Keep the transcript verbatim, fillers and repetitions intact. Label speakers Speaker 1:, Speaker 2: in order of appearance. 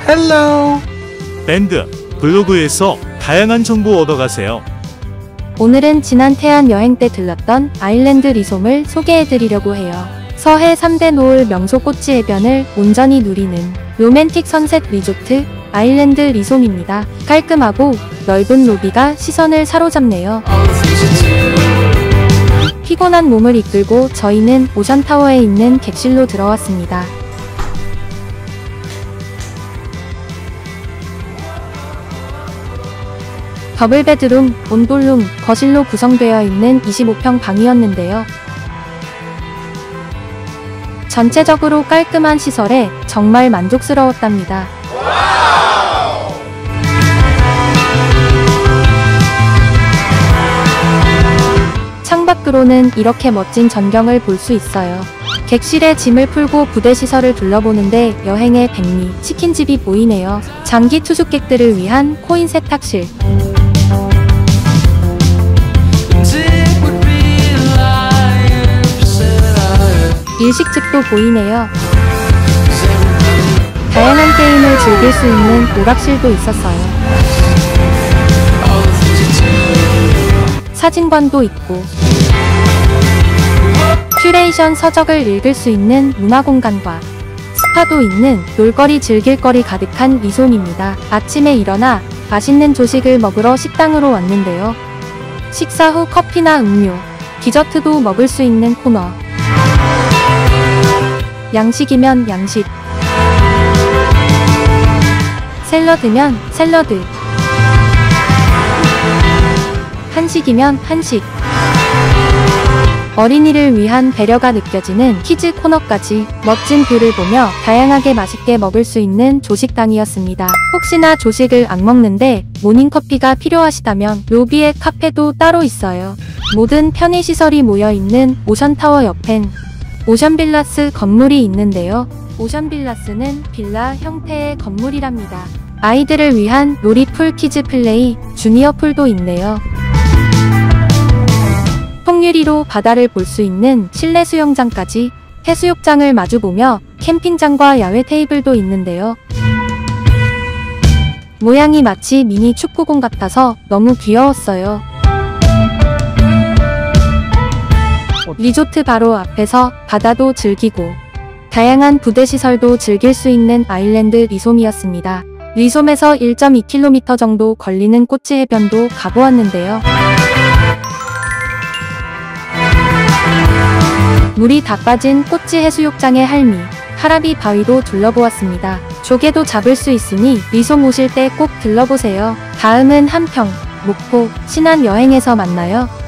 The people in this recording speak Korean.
Speaker 1: 헬로.
Speaker 2: 밴드 블로그에서 다양한 정보 얻어가세요.
Speaker 3: 오늘은 지난 태안 여행 때 들렀던 아일랜드 리솜을 소개해드리려고 해요. 서해 삼 대 노을 명소 꼬치 해변을 온전히 누리는 로맨틱 선셋 리조트 아일랜드 리솜입니다. 깔끔하고 넓은 로비가 시선을 사로잡네요. 피곤한 몸을 이끌고 저희는 오션타워에 있는 객실로 들어왔습니다. 더블 베드룸, 온돌룸, 거실로 구성되어 있는 이십오 평 방이었는데요. 전체적으로 깔끔한 시설에 정말 만족스러웠답니다. 창밖으로는 이렇게 멋진 전경을 볼 수 있어요. 객실에 짐을 풀고 부대시설을 둘러보는데 여행의 백미, 치킨집이 보이네요. 장기 투숙객들을 위한 코인 세탁실, 일식집도 보이네요. 다양한 게임을 즐길 수 있는 오락실도 있었어요. 사진관도 있고 큐레이션 서적을 읽을 수 있는 문화공간과 스파도 있는 놀거리 즐길거리 가득한 리솜입니다. 아침에 일어나 맛있는 조식을 먹으러 식당으로 왔는데요. 식사 후 커피나 음료, 디저트도 먹을 수 있는 코너, 양식이면 양식, 샐러드면 샐러드, 한식이면 한식, 어린이를 위한 배려가 느껴지는 키즈 코너까지 멋진 뷰를 보며 다양하게 맛있게 먹을 수 있는 조식당이었습니다. 혹시나 조식을 안 먹는데 모닝커피가 필요하시다면 로비에 카페도 따로 있어요. 모든 편의시설이 모여있는 오션타워 옆엔 오션빌라스 건물이 있는데요. 오션빌라스는 빌라 형태의 건물이랍니다. 아이들을 위한 놀이풀 키즈 플레이, 주니어 풀도 있네요. 통유리로 바다를 볼 수 있는 실내 수영장까지, 해수욕장을 마주보며 캠핑장과 야외 테이블도 있는데요. 모양이 마치 미니 축구공 같아서 너무 귀여웠어요. 리조트 바로 앞에서 바다도 즐기고 다양한 부대시설도 즐길 수 있는 아일랜드 리솜이었습니다. 리솜에서 일 점 이 킬로미터 정도 걸리는 꼬치 해변도 가보았는데요. 물이 다 빠진 꼬치 해수욕장의 할미, 하라비 바위도 둘러보았습니다. 조개도 잡을 수 있으니 리솜 오실 때 꼭 들러보세요. 다음은 한평, 목포, 신안 여행에서 만나요.